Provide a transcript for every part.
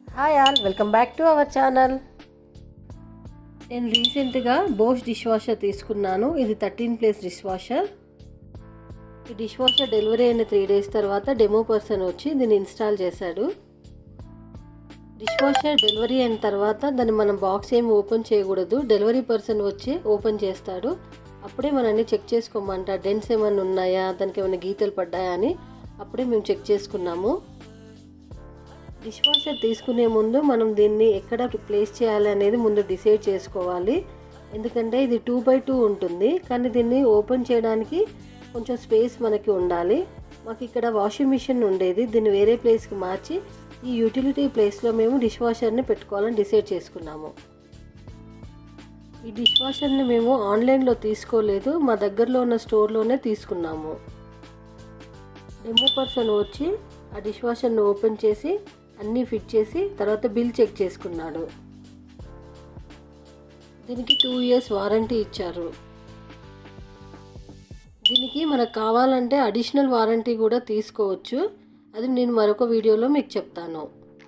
Hi all, welcome back to our channel. నేను రీసెంట్గా Bosch dish washer తీసుకున్నాను. ఇది 13 ప్లేస్ డిష్ వాషర్. ఈ డిష్ వాషర్ డెలివరీ అయిన 3 days తర్వాత డెమో పర్సన్ వచ్చి దీన్ని ఇన్స్టాల్ చేశాడు. డిష్ వాషర్ డెలివరీ అయిన తర్వాత దాన్ని మనం బాక్స్ ఏమి ఓపెన్ చేయకూడదు. డెలివరీ పర్సన్ వచ్చి ఓపెన్ చేస్తాడు. అప్పుడే మనల్ని చెక్ చేసుకోమంట. డెంట్స్ ఏమైనా ఉన్నాయా, దానికి ఏమైనా గీతలు పడ్డాయా అని అప్పుడే మేము చెక్ చేసుకున్నాము. డిష్ వాషర్ తీసుకునే ముందు మనం దీన్ని ఎక్కడ ప్లేస్ చేయాలి అనేది ముందు డిసైడ్ చేసుకోవాలి. ఎందుకంటే ఇది 2x2 ఉంటుంది, కానీ దీన్ని ఓపెన్ చేయడానికి కొంచెం స్పేస్ మనకి ఉండాలి. మాకు ఇక్కడ వాషింగ్ మిషన్ ఉండేది, దీన్ని వేరే ప్లేస్కి మార్చి ఈ యూటిలిటీ ప్లేస్లో మేము డిష్ వాషర్ని పెట్టుకోవాలని డిసైడ్ చేసుకున్నాము. ఈ డిష్ వాషర్ని మేము ఆన్లైన్లో తీసుకోలేదు, మా దగ్గరలో ఉన్న స్టోర్లోనే తీసుకున్నాము. డెమో పర్సన్ వచ్చి ఆ డిష్ వాషర్ని ఓపెన్ చేసి అన్నీ ఫిట్ చేసి తర్వాత బిల్ చెక్ చేసుకున్నాడు. దీనికి 2 years వారంటీ ఇచ్చారు. దీనికి మనకు కావాలంటే అడిషనల్ వారంటీ కూడా తీసుకోవచ్చు. అది నేను మరొక వీడియోలో మీకు చెప్తాను.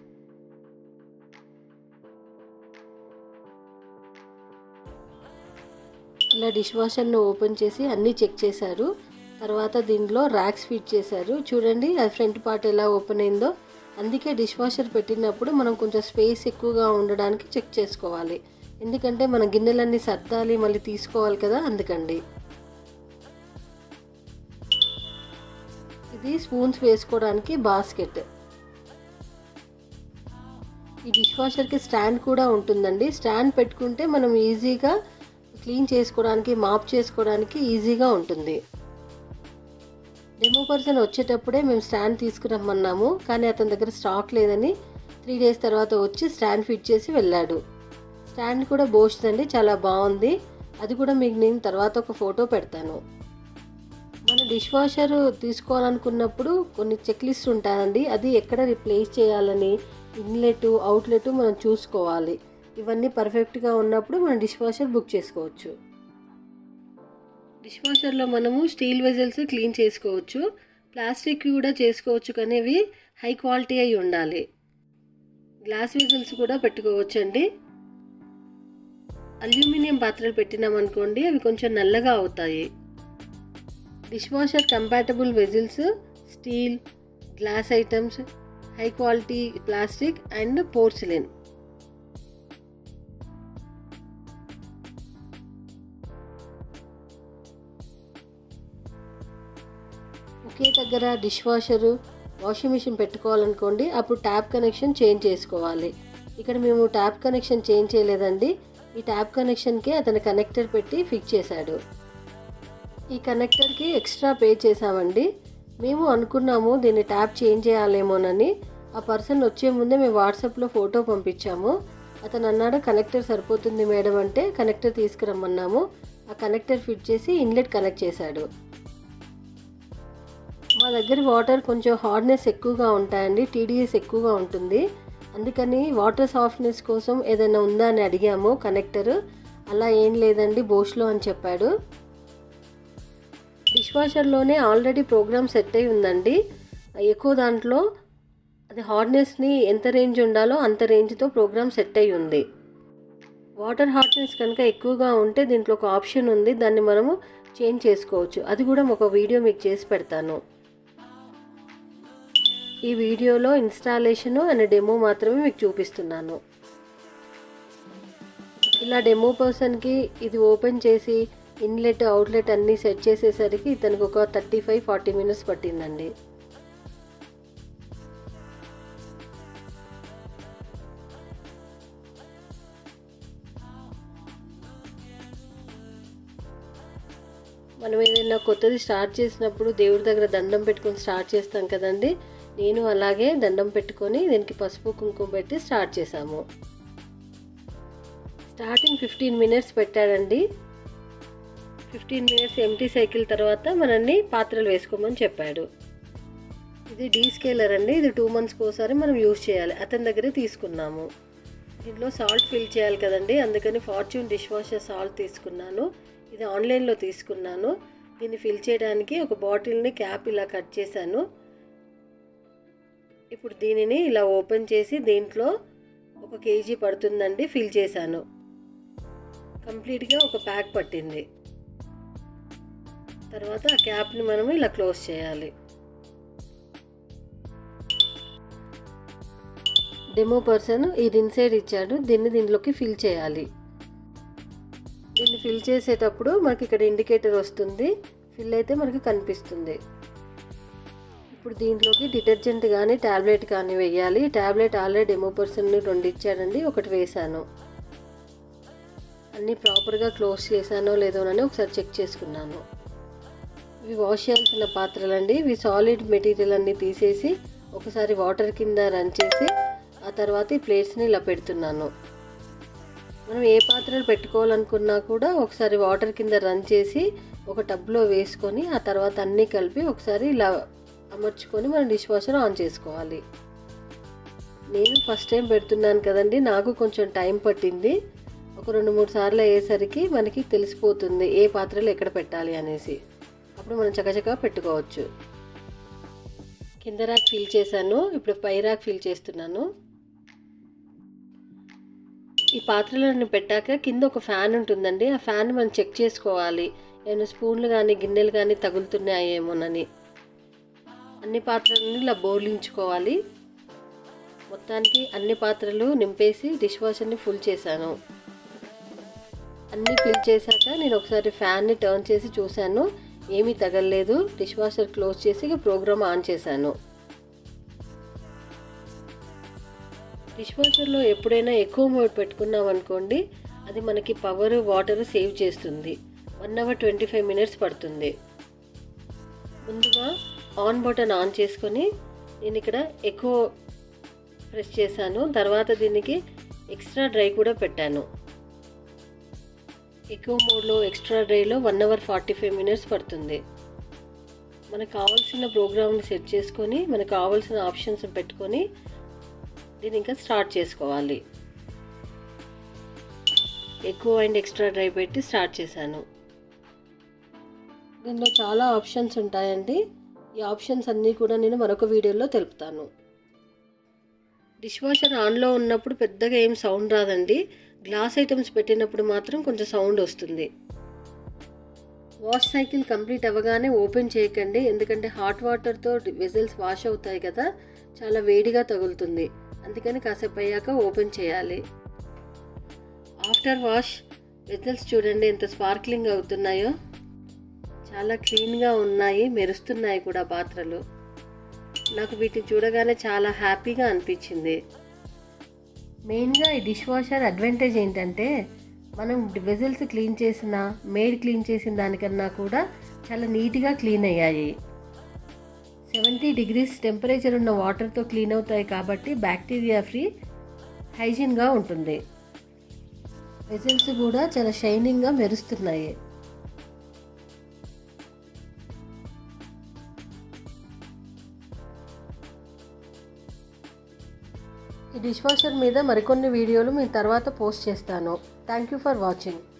ఇలా డిష్ వాషర్ను ఓపెన్ చేసి అన్నీ చెక్ చేశారు. తర్వాత దీనిలో ర్యాక్స్ ఫిట్ చేశారు. చూడండి అది ఫ్రంట్ పార్ట్ ఎలా ఓపెన్ అయిందో. అందుకే డిష్ వాషర్ పెట్టినప్పుడు మనం కొంచెం స్పేస్ ఎక్కువగా ఉండడానికి చెక్ చేసుకోవాలి. ఎందుకంటే మన గిన్నెలన్నీ సర్దాలి, మళ్ళీ తీసుకోవాలి కదా, అందుకండి. ఇది స్పూన్స్ వేసుకోవడానికి బాస్కెట్. ఈ డిష్ వాషర్కి స్టాండ్ కూడా ఉంటుందండి. స్టాండ్ పెట్టుకుంటే మనం ఈజీగా క్లీన్ చేసుకోవడానికి, మాప్ చేసుకోవడానికి ఈజీగా ఉంటుంది. డెమో పర్సన్ వచ్చేటప్పుడే మేము స్టాండ్ తీసుకురమ్మన్నాము, కానీ అతని దగ్గర స్టాక్ లేదని 3 days తర్వాత వచ్చి స్టాండ్ ఫిట్ చేసి వెళ్ళాడు. స్టాండ్ కూడా బోష్దండి, చాలా బాగుంది. అది కూడా మీకు నేను తర్వాత ఒక ఫోటో పెడతాను. మన డిష్ వాషర్ తీసుకోవాలనుకున్నప్పుడు కొన్ని చెక్ లిస్ట్ ఉంటాయండి. అది ఎక్కడ రిప్లేస్ చేయాలని, ఇన్లెట్ అవుట్లెట్ మనం చూసుకోవాలి. ఇవన్నీ పర్ఫెక్ట్గా ఉన్నప్పుడు మనం డిష్ వాషర్ బుక్ చేసుకోవచ్చు. డిష్ వాషర్లో మనము స్టీల్ వెజల్స్ క్లీన్ చేసుకోవచ్చు, ప్లాస్టిక్ కూడా చేసుకోవచ్చు, కానీ అవి హై క్వాలిటీ అయి ఉండాలి. గ్లాస్ వెజల్స్ కూడా పెట్టుకోవచ్చు అండి. అల్యూమినియం పాత్రలు పెట్టినామనుకోండి అవి కొంచెం నల్లగా అవుతాయి. Dish washer compatible vessels steel, glass items, high quality plastic and porcelain. ఒకే దగ్గర డిష్ వాషరు, వాషింగ్ మిషన్ పెట్టుకోవాలనుకోండి, అప్పుడు ట్యాప్ కనెక్షన్ చేంజ్ చేసుకోవాలి. ఇక్కడ మేము ట్యాప్ కనెక్షన్ చేంజ్ చేయలేదండి. ఈ ట్యాప్ కనెక్షన్కి అతను కనెక్టర్ పెట్టి ఫిక్స్ చేశాడు. ఈ కనెక్టర్కి ఎక్స్ట్రా పే చేసామండి. మేము అనుకున్నాము దీన్ని ట్యాప్ చేంజ్ చేయాలేమోనని. ఆ పర్సన్ వచ్చే ముందే మేము వాట్సాప్లో ఫోటో పంపించాము. అతను అన్నాడు కనెక్టర్ సరిపోతుంది మేడం అంటే కనెక్టర్ తీసుకురమ్మన్నాము. ఆ కనెక్టర్ ఫిట్ చేసి ఇన్లెట్ కనెక్ట్ చేశాడు. మా దగ్గర వాటర్ కొంచెం హార్డ్నెస్ ఎక్కువగా ఉంటాయండి, TDS ఎక్కువగా ఉంటుంది. అందుకని వాటర్ సాఫ్ట్నెస్ కోసం ఏదైనా ఉందా అని అడిగాము. కనెక్టర్ అలా ఏం లేదండి బోష్లో అని చెప్పాడు. డిష్ వాషర్లోనే ఆల్రెడీ ప్రోగ్రామ్ సెట్ అయి ఉందండి. ఎక్కువ దాంట్లో అది హార్డ్నెస్ని ఎంత రేంజ్ ఉండాలో అంత రేంజ్తో ప్రోగ్రామ్ సెట్ అయి ఉంది. వాటర్ హార్డ్నెస్ కనుక ఎక్కువగా ఉంటే దీంట్లో ఒక ఆప్షన్ ఉంది, దాన్ని మనము చేంజ్ చేసుకోవచ్చు. అది కూడా ఒక వీడియో మీకు చేసి పెడతాను. ఈ వీడియోలో ఇన్స్టాలేషను అండ్ డెమో మాత్రమే మీకు చూపిస్తున్నాను. ఇలా డెమో పర్సన్కి ఇది ఓపెన్ చేసి ఇన్లెట్ అవుట్లెట్ అన్నీ సెట్ చేసేసరికి ఇతనికి ఒక 35-40 minutes పట్టిందండి. మనం ఏదైనా కొత్తది స్టార్ట్ చేసినప్పుడు దేవుడి దగ్గర దండం పెట్టుకొని స్టార్ట్ చేస్తాం కదండి. నేను అలాగే దండం పెట్టుకొని దీనికి పసుపు కుంకుమ పెట్టి స్టార్ట్ చేశాము. స్టార్టింగ్ 15 minutes పెట్టాడండి. 15 minutes ఎంటీ సైకిల్ తర్వాత మనల్ని పాత్రలు వేసుకోమని చెప్పాడు. ఇది డీస్కేలర్ అండి. ఇది 2 monthsకి ఒకసారి మనం యూజ్ చేయాలి. అతని దగ్గరే తీసుకున్నాము. దీంట్లో సాల్ట్ ఫిల్ చేయాలి కదండి, అందుకని ఫార్చ్యూన్ డిష్ వాషర్ సాల్ట్ తీసుకున్నాను. ఇది ఆన్లైన్లో తీసుకున్నాను. దీన్ని ఫిల్ చేయడానికి ఒక బాటిల్ని క్యాప్ ఇలా కట్ చేశాను. ఇప్పుడు దీనిని ఇలా ఓపెన్ చేసి దీంట్లో 1 kg పడుతుందండి. ఫిల్ చేశాను. కంప్లీట్గా ఒక ప్యాక్ పట్టింది. తర్వాత ఆ క్యాప్ని మనం ఇలా క్లోజ్ చేయాలి. డెమో పర్సన్ ఇది ఇన్సైడ్ ఇచ్చాడు. దీంట్లోకి ఫిల్ చేయాలి. దీన్ని ఫిల్ చేసేటప్పుడు మనకి ఇక్కడ ఇండికేటర్ వస్తుంది. ఫిల్ అయితే మనకి కనిపిస్తుంది. ఇప్పుడు దీంట్లోకి డిటర్జెంట్ కానీ ట్యాబ్లెట్ కానీ వేయాలి. ట్యాబ్లెట్ ఆల్రెడీ డెమో పర్సన్ 2 ఇచ్చాడండి. 1 వేసాను. అన్నీ ప్రాపర్గా క్లోజ్ చేశానో లేదోనని ఒకసారి చెక్ చేసుకున్నాను. ఇవి వాష్ చేయాల్సిన పాత్రలండి. ఇవి సాలిడ్ మెటీరియల్ అన్నీ తీసేసి ఒకసారి వాటర్ కింద రన్ చేసి ఆ తర్వాత ఈ ప్లేట్స్ని ఇలా పెడుతున్నాను. మనం ఏ పాత్రలు పెట్టుకోవాలనుకున్నా కూడా ఒకసారి వాటర్ కింద రన్ చేసి ఒక టబ్లో వేసుకొని ఆ తర్వాత అన్నీ కలిపి ఒకసారి ఇలా అమర్చుకొని మనం డిష్ వాషర్ ఆన్ చేసుకోవాలి. నేను ఫస్ట్ టైం పెడుతున్నాను కదండి, నాకు కొంచెం టైం పట్టింది. ఒక 2-3 సార్లు అయ్యేసరికి మనకి తెలిసిపోతుంది ఏ పాత్రలు ఎక్కడ పెట్టాలి అనేసి. అప్పుడు మనం చకచకా పెట్టుకోవచ్చు. కింద ర్యాక్ ఫిల్ చేశాను. ఇప్పుడు పై ర్యాక్ ఫిల్ చేస్తున్నాను. ఈ పాత్రలను పెట్టాక కింద ఒక ఫ్యాన్ ఉంటుందండి. ఆ ఫ్యాన్ మనం చెక్ చేసుకోవాలి. ఏమైనా స్పూన్లు కానీ గిన్నెలు కానీ తగులుతున్నాయేమోనని. అన్ని పాత్రలను ఇలా బోర్లించుకోవాలి. మొత్తానికి అన్ని పాత్రలు నింపేసి డిష్ వాషర్ని ఫుల్ చేశాను. అన్నీ ఫిల్ చేశాక నేను ఒకసారి ఫ్యాన్ని టర్న్ చేసి చూశాను. ఏమీ తగలలేదు. డిష్ వాషర్ క్లోజ్ చేసి ప్రోగ్రామ్ ఆన్ చేశాను. డిష్ వాషర్లో ఎప్పుడైనా ఎక్కువ మోడ్ పెట్టుకున్నాం అనుకోండి, అది మనకి పవర్ వాటర్ సేవ్ చేస్తుంది. 1 hour 25 minutes పడుతుంది. ముందుగా ఆన్ బటన్ ఆన్ చేసుకొని నేను ఇక్కడ ఎక్కువ ప్రెస్ చేశాను. తర్వాత దీనికి ఎక్స్ట్రా డ్రై కూడా పెట్టాను. ఎక్కువ మోడ్లో ఎక్స్ట్రా డ్రైలో 1 hour 45 minutes పడుతుంది. మనకు కావాల్సిన ప్రోగ్రామ్ని సెట్ చేసుకొని మనకు కావాల్సిన ఆప్షన్స్ పెట్టుకొని దీన్ని ఇంకా స్టార్ట్ చేసుకోవాలి. ఎక్కువ అండ్ ఎక్స్ట్రా డ్రై పెట్టి స్టార్ట్ చేశాను. దీనిలో చాలా ఆప్షన్స్ ఉంటాయండి. ఈ ఆప్షన్స్ అన్నీ కూడా నేను మరొక వీడియోలో తెలుపుతాను. డిష్ వాషర్ ఆన్లో ఉన్నప్పుడు పెద్దగా ఏం సౌండ్ రాదండి. గ్లాస్ ఐటమ్స్ పెట్టినప్పుడు మాత్రం కొంచెం సౌండ్ వస్తుంది. వాష్ సైకిల్ కంప్లీట్ అవ్వగానే ఓపెన్ చేయకండి, ఎందుకంటే హాట్ వాటర్తో వెజల్స్ వాష్ అవుతాయి కదా, చాలా వేడిగా తగులుతుంది. అందుకని కాసేపు అయ్యాక ఓపెన్ చేయాలి. ఆఫ్టర్ వాష్ వెజల్స్ చూడండి ఎంత స్పార్క్లింగ్ అవుతున్నాయో. చాలా క్లీన్గా ఉన్నాయి, మెరుస్తున్నాయి కూడా పాత్రలు. నాకు వీటిని చూడగానే చాలా హ్యాపీగా అనిపించింది. మెయిన్గా ఈ డిష్ వాషర్ అడ్వాంటేజ్ ఏంటంటే మనం వెజల్స్ క్లీన్ చేసిన మేడ్ క్లీన్ చేసిన దానికన్నా కూడా చాలా నీట్గా క్లీన్ అయ్యాయి. 70 degrees టెంపరేచర్ ఉన్న వాటర్తో క్లీన్ అవుతాయి కాబట్టి బ్యాక్టీరియా ఫ్రీ, హైజీన్గా ఉంటుంది. వెజల్స్ కూడా చాలా షైనింగ్గా మెరుస్తున్నాయి. ఈ డిష్ వాషర్ మీద మరికొన్ని వీడియోలు మీ తర్వాత పోస్ట్ చేస్తాను. Thank you for watching.